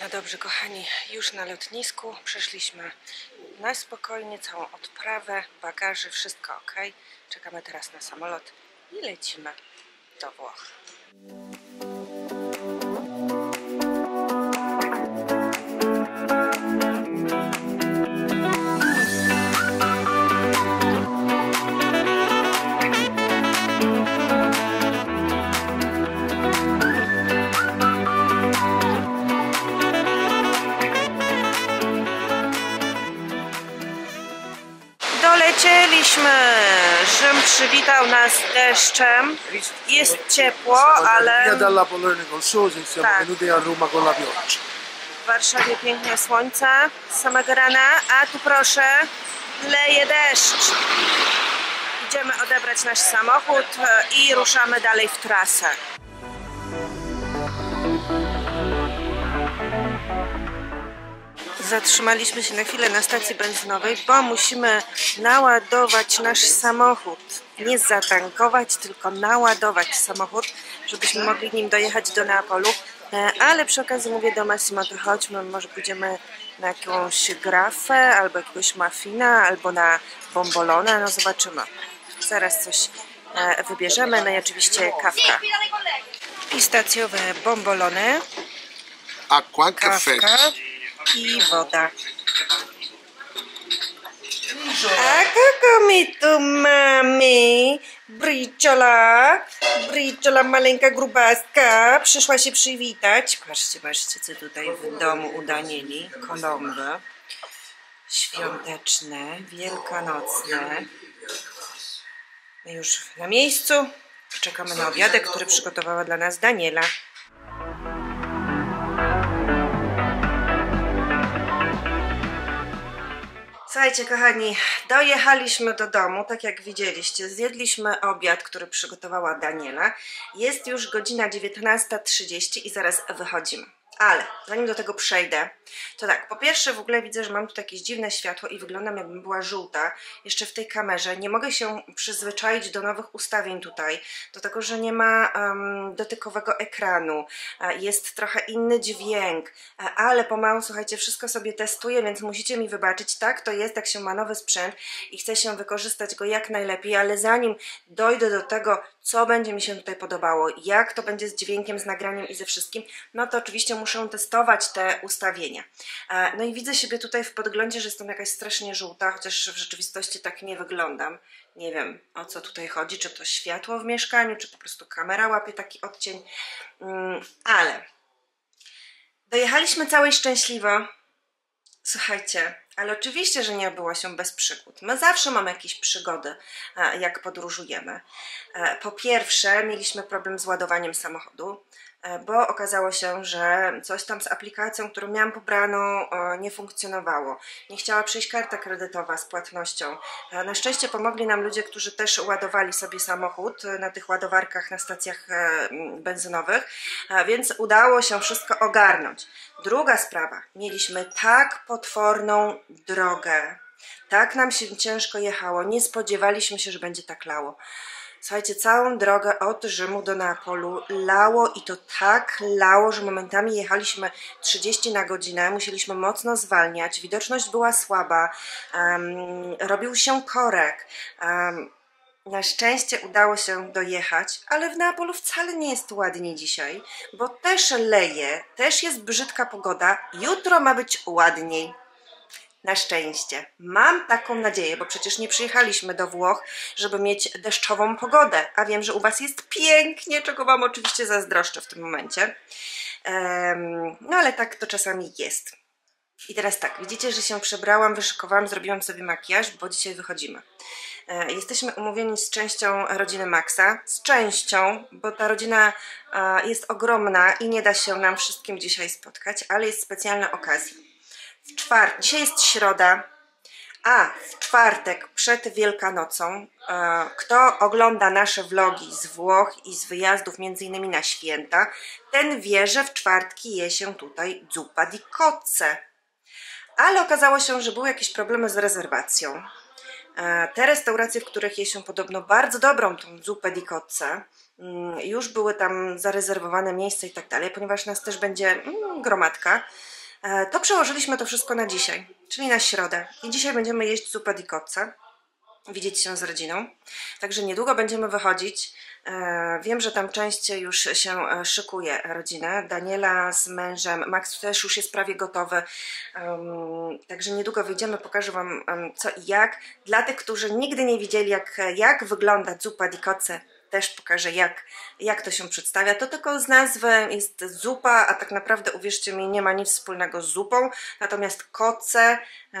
No dobrze, kochani, już na lotnisku przeszliśmy na spokojnie całą odprawę, bagaże, wszystko ok. Czekamy teraz na samolot i lecimy do Włoch. Dolecieliśmy! Rzym przywitał nas deszczem. Jest ciepło, ale... dalla Polonia col sole, siamo venuti a Roma con la pioggia. W Warszawie pięknie słońce z samego rana, a tu proszę, leje deszcz. Idziemy odebrać nasz samochód i ruszamy dalej w trasę. Zatrzymaliśmy się na chwilę na stacji benzynowej, bo musimy naładować nasz samochód. Nie zatankować, tylko naładować samochód, żebyśmy mogli nim dojechać do Neapolu. Ale przy okazji mówię do Massimo, to chodźmy, może pójdziemy na jakąś grafę, albo jakiegoś muffina, albo na bombolona, no zobaczymy. Zaraz coś wybierzemy, no i oczywiście kawka. Pistacjowe bombolony, Acqua, kawka i woda. A kogo mi tu mamy? Briciola, Briciola, maleńka grubaska, przyszła się przywitać. Patrzcie, patrzcie, co tutaj w domu udanili. Kolomby świąteczne, wielkanocne. My już na miejscu. Czekamy na obiadek, który przygotowała dla nas Daniela. Słuchajcie, kochani, dojechaliśmy do domu, tak jak widzieliście, zjedliśmy obiad, który przygotowała Daniela. Jest już godzina 19:30 i zaraz wychodzimy. Ale zanim do tego przejdę, to tak, po pierwsze w ogóle widzę, że mam tu jakieś dziwne światło i wyglądam, jakbym była żółta jeszcze w tej kamerze. Nie mogę się przyzwyczaić do nowych ustawień tutaj, do tego, że nie ma dotykowego ekranu, jest trochę inny dźwięk, ale pomału, słuchajcie, wszystko sobie testuję, więc musicie mi wybaczyć. Tak to jest, jak się ma nowy sprzęt i chce się wykorzystać go jak najlepiej, ale zanim dojdę do tego, co będzie mi się tutaj podobało, jak to będzie z dźwiękiem, z nagraniem i ze wszystkim, no to oczywiście muszę testować te ustawienia. No i widzę siebie tutaj w podglądzie, że jestem jakaś strasznie żółta, chociaż w rzeczywistości tak nie wyglądam. Nie wiem, o co tutaj chodzi, czy to światło w mieszkaniu, czy po prostu kamera łapie taki odcień, ale dojechaliśmy całe i szczęśliwo. Słuchajcie, ale oczywiście, że nie obyło się bez przygód. My zawsze mamy jakieś przygody, jak podróżujemy. Po pierwsze, mieliśmy problem z ładowaniem samochodu, bo okazało się, że coś tam z aplikacją, którą miałam pobraną, nie funkcjonowało. Nie chciała przyjść karta kredytowa z płatnością. Na szczęście pomogli nam ludzie, którzy też ładowali sobie samochód na tych ładowarkach na stacjach benzynowych, więc udało się wszystko ogarnąć. Druga sprawa, mieliśmy tak potworną drogę, tak nam się ciężko jechało, nie spodziewaliśmy się, że będzie tak lało. Słuchajcie, całą drogę od Rzymu do Neapolu lało i to tak lało, że momentami jechaliśmy 30 na godzinę, musieliśmy mocno zwalniać, widoczność była słaba, robił się korek. Na szczęście udało się dojechać, ale w Neapolu wcale nie jest ładnie dzisiaj, bo też leje, też jest brzydka pogoda, jutro ma być ładniej. Na szczęście. Mam taką nadzieję, bo przecież nie przyjechaliśmy do Włoch, żeby mieć deszczową pogodę, a wiem, że u Was jest pięknie, czego Wam oczywiście zazdroszczę w tym momencie. No ale tak to czasami jest. I teraz tak, widzicie, że się przebrałam, wyszykowałam, zrobiłam sobie makijaż, bo dzisiaj wychodzimy. Jesteśmy umówieni z częścią rodziny Maxa, z częścią, bo ta rodzina jest ogromna i nie da się nam wszystkim dzisiaj spotkać, ale jest specjalna okazja. Dzisiaj jest środa, a w czwartek przed Wielkanocą, kto ogląda nasze vlogi z Włoch i z wyjazdów między innymi na święta, ten wie, że w czwartki je się tutaj zuppa di cozze. Ale okazało się, że były jakieś problemy z rezerwacją. Te restauracje, w których je się podobno bardzo dobrą tą zupę di cozze, Już były tam zarezerwowane miejsca i tak dalej, ponieważ nas też będzie gromadka. To przełożyliśmy to wszystko na dzisiaj, czyli na środę. I dzisiaj będziemy jeść zupę di cozze, widzieć się z rodziną. Także niedługo będziemy wychodzić. Wiem, że tam część już się szykuje rodzina. Daniela z mężem, Max też już jest prawie gotowy. Także niedługo wyjdziemy, pokażę wam co i jak. Dla tych, którzy nigdy nie widzieli jak wygląda zupa di cozze, też pokażę jak to się przedstawia. To tylko z nazwy jest zupa, a tak naprawdę uwierzcie mi, nie ma nic wspólnego z zupą. Natomiast cozze,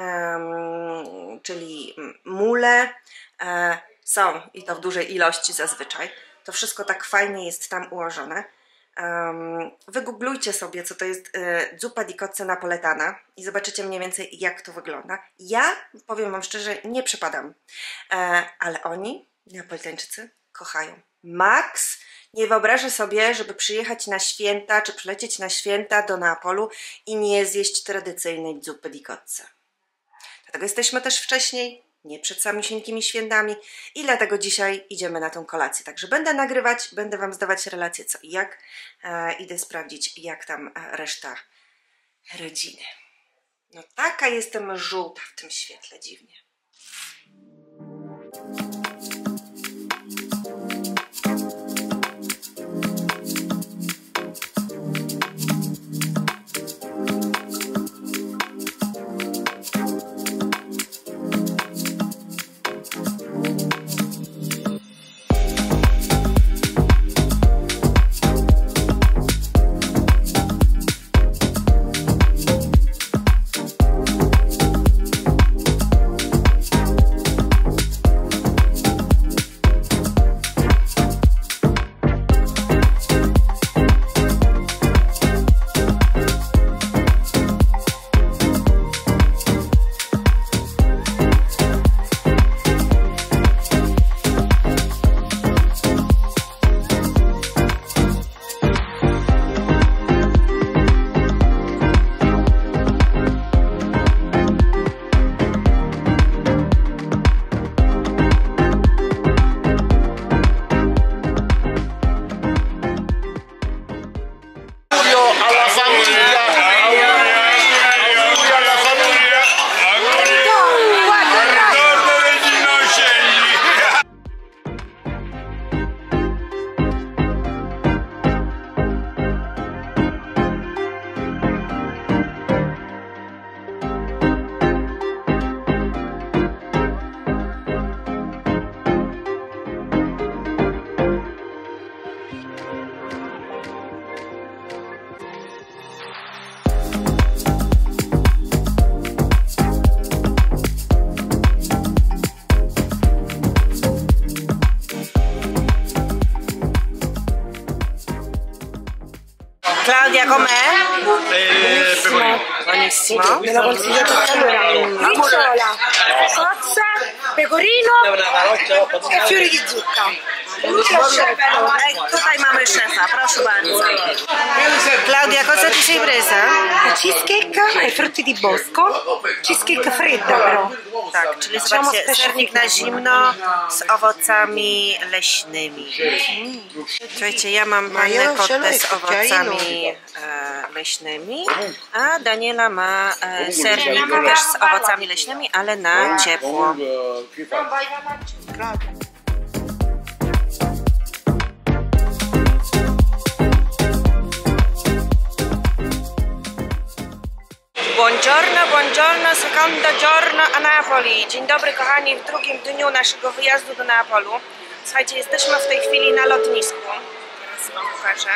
czyli mule, są i to w dużej ilości zazwyczaj. To wszystko tak fajnie jest tam ułożone. Wygooglujcie sobie, co to jest zuppa di cozze napoletana i zobaczycie mniej więcej, jak to wygląda. Ja, powiem wam szczerze, nie przepadam, ale oni, Neapolitańczycy, kochają. Max nie wyobraża sobie, żeby przyjechać na święta, czy przylecieć na święta do Neapolu i nie zjeść tradycyjnej zupy di cozze. Dlatego jesteśmy też wcześniej, nie przed samisieńkimi świętami i dlatego dzisiaj idziemy na tą kolację. Także będę nagrywać, będę wam zdawać relacje co i jak. Idę sprawdzić, jak tam reszta rodziny. No taka jestem żółta w tym świetle, dziwnie. Claudia, com'è? Pecorino. Buonissimo. Me l'ho consigliato allora. Ricciola, cozza, pecorino e fiori di zucca. Tutaj mamy szefa, proszę bardzo. Claudia, cosa ti sei presa? Cheesecake e frutti di bosco. Cheesecake fredda però. Tak, czyli zobaczcie, sernik na zimno z owocami leśnymi. Słuchajcie, ja mam pannę cotte z owocami leśnymi, a Daniela ma sernik też z owocami leśnymi, ale na ciepło. Buongiorno, buongiorno, secondo giorno a Napoli. Dzień dobry kochani, w drugim dniu naszego wyjazdu do Neapolu. Słuchajcie, jesteśmy w tej chwili na lotnisku. Teraz wam pokażę.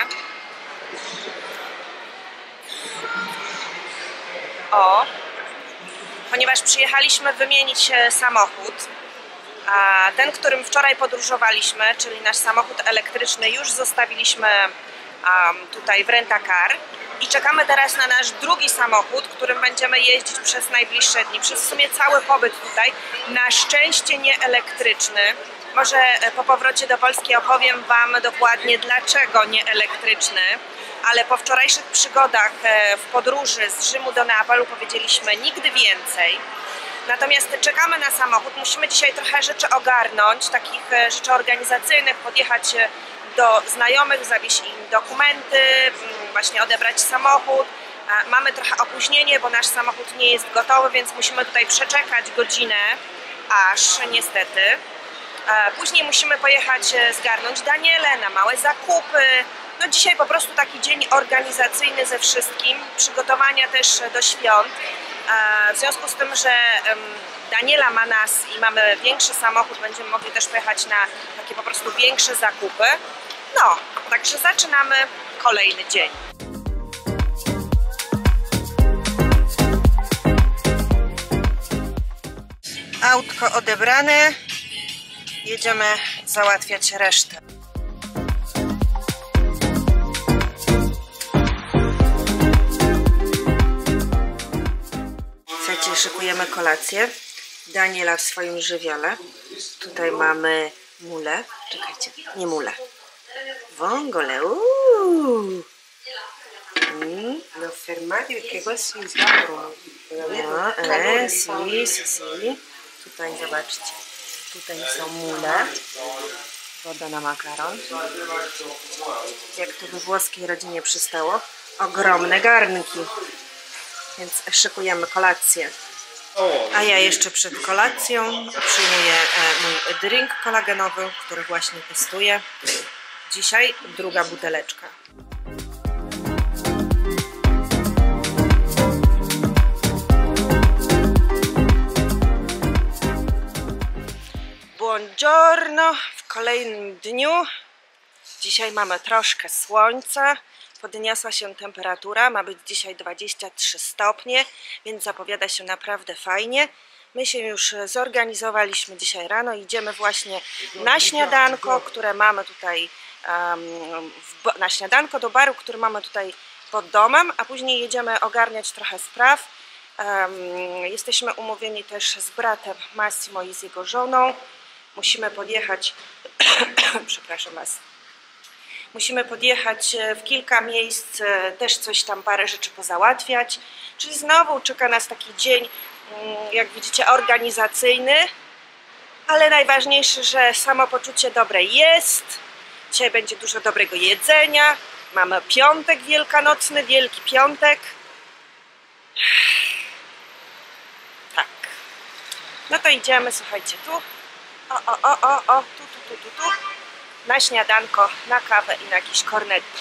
O, ponieważ przyjechaliśmy wymienić samochód, a ten, którym wczoraj podróżowaliśmy, czyli nasz samochód elektryczny, już zostawiliśmy tutaj w rent-a-car i czekamy teraz na nasz drugi samochód, którym będziemy jeździć przez najbliższe dni, przez w sumie cały pobyt tutaj, na szczęście nie elektryczny. Może po powrocie do Polski opowiem wam dokładnie, dlaczego nie elektryczny, ale po wczorajszych przygodach w podróży z Rzymu do Neapolu powiedzieliśmy nigdy więcej. Natomiast czekamy na samochód, musimy dzisiaj trochę rzeczy ogarnąć, takich rzeczy organizacyjnych, podjechać do znajomych, zawieźć im dokumenty, właśnie odebrać samochód. Mamy trochę opóźnienie, bo nasz samochód nie jest gotowy, więc musimy tutaj przeczekać godzinę, aż niestety. Później musimy pojechać zgarnąć Danielę na małe zakupy. No dzisiaj po prostu taki dzień organizacyjny ze wszystkim, przygotowania też do świąt. W związku z tym, że Daniela ma nas i mamy większy samochód, będziemy mogli też pojechać na takie po prostu większe zakupy. No, także zaczynamy kolejny dzień. Autko odebrane, jedziemy załatwiać resztę. Słuchajcie, szykujemy kolację. Daniela w swoim żywiole. Tutaj mamy mulę. Czekajcie, nie mulę. Vongole. L'ho fermati perché questi si aprono. No, si. Tutaj zobaczcie. Tutaj są mule. Woda na makaron. Jak to we włoskiej rodzinie przystało. Ogromne garnki. Więc szykujemy kolację. A ja jeszcze przed kolacją przyjmuję mój drink kolagenowy, który właśnie testuję. Dzisiaj druga buteleczka. Buongiorno w kolejnym dniu. Dzisiaj mamy troszkę słońca. Podniosła się temperatura, ma być dzisiaj 23 stopnie, więc zapowiada się naprawdę fajnie. My się już zorganizowaliśmy dzisiaj rano, idziemy właśnie na śniadanko, które mamy tutaj, na śniadanko do baru, który mamy tutaj pod domem, a później jedziemy ogarniać trochę spraw. Jesteśmy umówieni też z bratem Massimo i z jego żoną. Musimy podjechać, przepraszam Was. Musimy podjechać w kilka miejsc, też coś tam, parę rzeczy pozałatwiać. Czyli znowu czeka nas taki dzień, jak widzicie, organizacyjny. Ale najważniejsze, że samopoczucie dobre jest. Dzisiaj będzie dużo dobrego jedzenia. Mamy piątek wielkanocny, Wielki Piątek. Tak. No to idziemy, słuchajcie, tu. Tu. Na śniadanko, na kawę i na jakieś cornetto.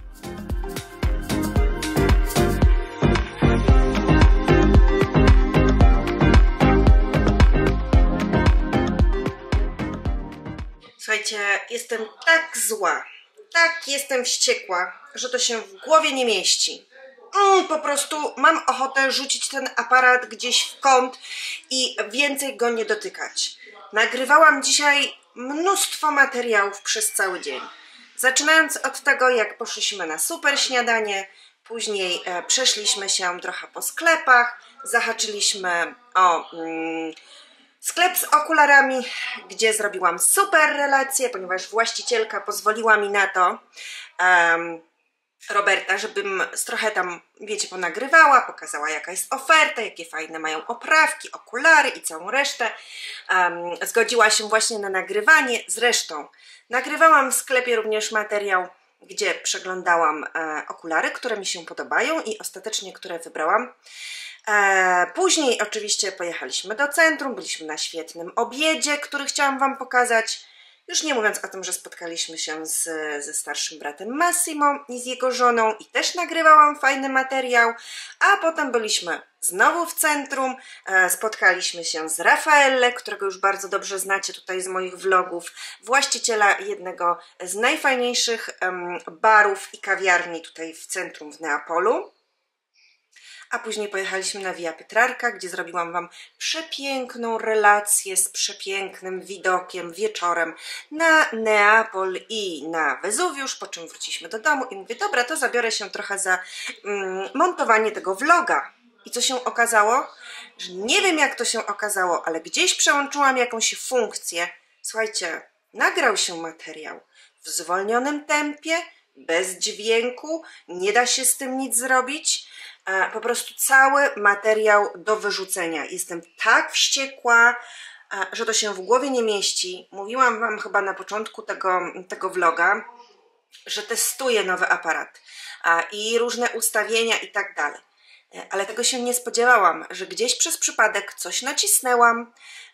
Słuchajcie, jestem tak zła, tak jestem wściekła, że to się w głowie nie mieści. Po prostu mam ochotę rzucić ten aparat gdzieś w kąt i więcej go nie dotykać. Nagrywałam dzisiaj mnóstwo materiałów przez cały dzień. Zaczynając od tego, jak poszliśmy na super śniadanie, później przeszliśmy się trochę po sklepach, zahaczyliśmy o sklep z okularami, gdzie zrobiłam super relację, ponieważ właścicielka pozwoliła mi na to, Roberta, żebym trochę tam, wiecie, ponagrywała, pokazała jaka jest oferta, jakie fajne mają oprawki, okulary i całą resztę. Zgodziła się właśnie na nagrywanie. Zresztą nagrywałam w sklepie również materiał, gdzie przeglądałam okulary, które mi się podobają i ostatecznie które wybrałam. Później oczywiście pojechaliśmy do centrum, byliśmy na świetnym obiedzie, który chciałam Wam pokazać. Już nie mówiąc o tym, że spotkaliśmy się ze starszym bratem Massimo i z jego żoną i też nagrywałam fajny materiał, a potem byliśmy znowu w centrum, spotkaliśmy się z Raffaele, którego już bardzo dobrze znacie tutaj z moich vlogów, właściciela jednego z najfajniejszych barów i kawiarni tutaj w centrum w Neapolu. A później pojechaliśmy na Via Petrarca, gdzie zrobiłam Wam przepiękną relację z przepięknym widokiem wieczorem na Neapol i na Wezuwiusz, po czym wróciliśmy do domu i mówię, dobra, to zabiorę się trochę za montowanie tego vloga. I co się okazało? Że nie wiem, jak to się okazało, ale gdzieś przełączyłam jakąś funkcję. Słuchajcie, nagrał się materiał w zwolnionym tempie, bez dźwięku, nie da się z tym nic zrobić. Po prostu cały materiał do wyrzucenia. Jestem tak wściekła, że to się w głowie nie mieści. Mówiłam Wam chyba na początku tego vloga, że testuję nowy aparat i różne ustawienia i tak dalej. Ale tego się nie spodziewałam, że gdzieś przez przypadek coś nacisnęłam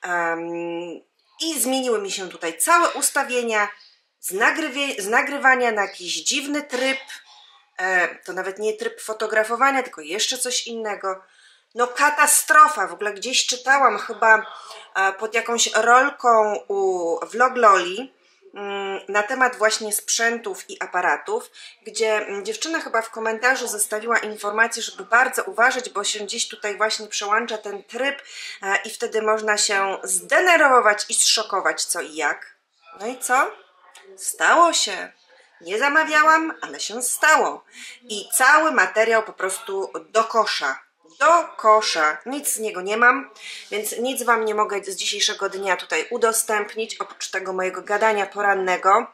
i zmieniły mi się tutaj całe ustawienia z nagrywania na jakiś dziwny tryb. To nawet nie tryb fotografowania, tylko jeszcze coś innego. No katastrofa, w ogóle gdzieś czytałam chyba pod jakąś rolką u Vlogloli na temat właśnie sprzętów i aparatów, gdzie dziewczyna chyba w komentarzu zostawiła informację, żeby bardzo uważać, bo się gdzieś tutaj właśnie przełącza ten tryb i wtedy można się zdenerwować i zszokować co i jak. No i co? Stało się. Nie zamawiałam, ale się stało. I cały materiał po prostu do kosza. Do kosza. Nic z niego nie mam, więc nic Wam nie mogę z dzisiejszego dnia tutaj udostępnić, oprócz tego mojego gadania porannego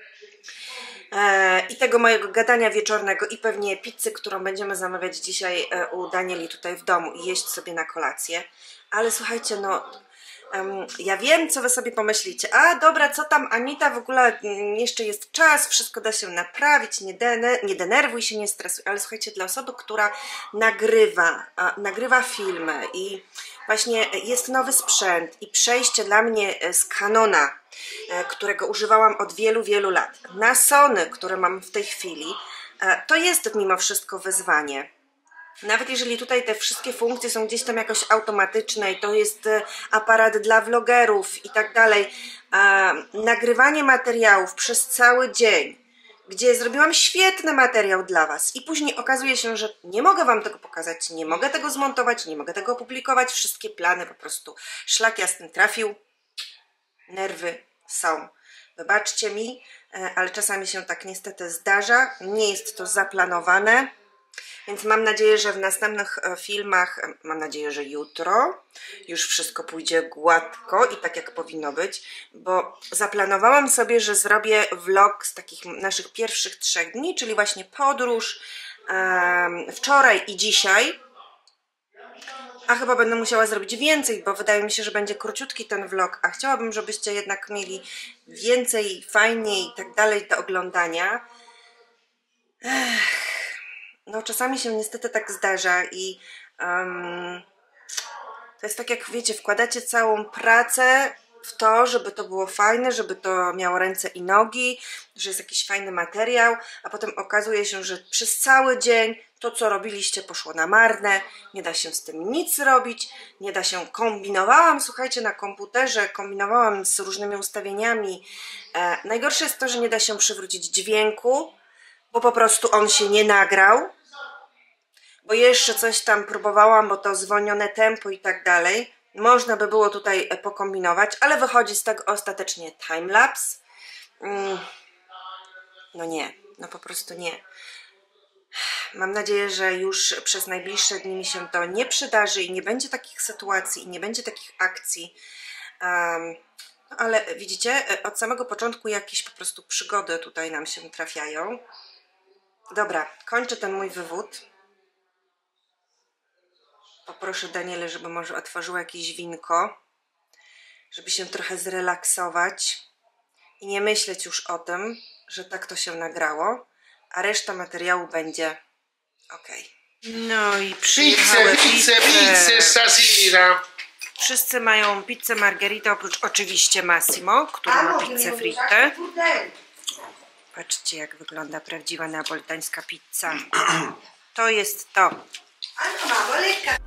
i tego mojego gadania wieczornego i pewnie pizzy, którą będziemy zamawiać dzisiaj u Danieli tutaj w domu i jeść sobie na kolację. Ale słuchajcie, no ja wiem, co Wy sobie pomyślicie. A dobra, co tam Anita, w ogóle jeszcze jest czas, wszystko da się naprawić, nie denerwuj się, nie stresuj. Ale słuchajcie, dla osoby, która nagrywa filmy i właśnie jest nowy sprzęt i przejście dla mnie z Canona, którego używałam od wielu, wielu lat, na Sony, które mam w tej chwili, to jest mimo wszystko wyzwanie. Nawet jeżeli tutaj te wszystkie funkcje są gdzieś tam jakoś automatyczne i to jest aparat dla vlogerów i tak dalej, nagrywanie materiałów przez cały dzień, gdzie zrobiłam świetny materiał dla Was i później okazuje się, że nie mogę Wam tego pokazać, nie mogę tego zmontować, nie mogę tego opublikować, wszystkie plany po prostu szlak jasny trafił, nerwy są. Wybaczcie mi, ale czasami się tak niestety zdarza, nie jest to zaplanowane. Więc mam nadzieję, że w następnych filmach, mam nadzieję, że jutro już wszystko pójdzie gładko i tak jak powinno być, bo zaplanowałam sobie, że zrobię vlog z takich naszych pierwszych 3 dni, czyli właśnie podróż wczoraj i dzisiaj, a chyba będę musiała zrobić więcej, bo wydaje mi się, że będzie króciutki ten vlog, a chciałabym, żebyście jednak mieli więcej, fajniej i tak dalej do oglądania. No czasami się niestety tak zdarza i to jest tak jak wiecie, wkładacie całą pracę w to, żeby to było fajne, żeby to miało ręce i nogi, że jest jakiś fajny materiał, a potem okazuje się, że przez cały dzień to, co robiliście, poszło na marne, nie da się z tym nic robić, nie da się, kombinowałam, słuchajcie, na komputerze, kombinowałam z różnymi ustawieniami. Najgorsze jest to, że nie da się przywrócić dźwięku, bo po prostu on się nie nagrał, bo jeszcze coś tam próbowałam, bo to zwolnione tempo i tak dalej. Można by było tutaj pokombinować, ale wychodzi z tego ostatecznie timelapse. No nie, no po prostu nie. Mam nadzieję, że już przez najbliższe dni mi się to nie przydarzy i nie będzie takich sytuacji i nie będzie takich akcji. Ale widzicie, od samego początku jakieś po prostu przygody tutaj nam się trafiają. Dobra, kończę ten mój wywód. Poproszę Danielę, żeby może otworzyła jakieś winko, żeby się trochę zrelaksować i nie myśleć już o tym, że tak to się nagrało, a reszta materiału będzie ok. No i przyjechały Pizze stasera. Wszyscy mają pizzę margherita, oprócz oczywiście Massimo, który ma pizzę fritte. Patrzcie, jak wygląda prawdziwa neapolitańska pizza. To jest to.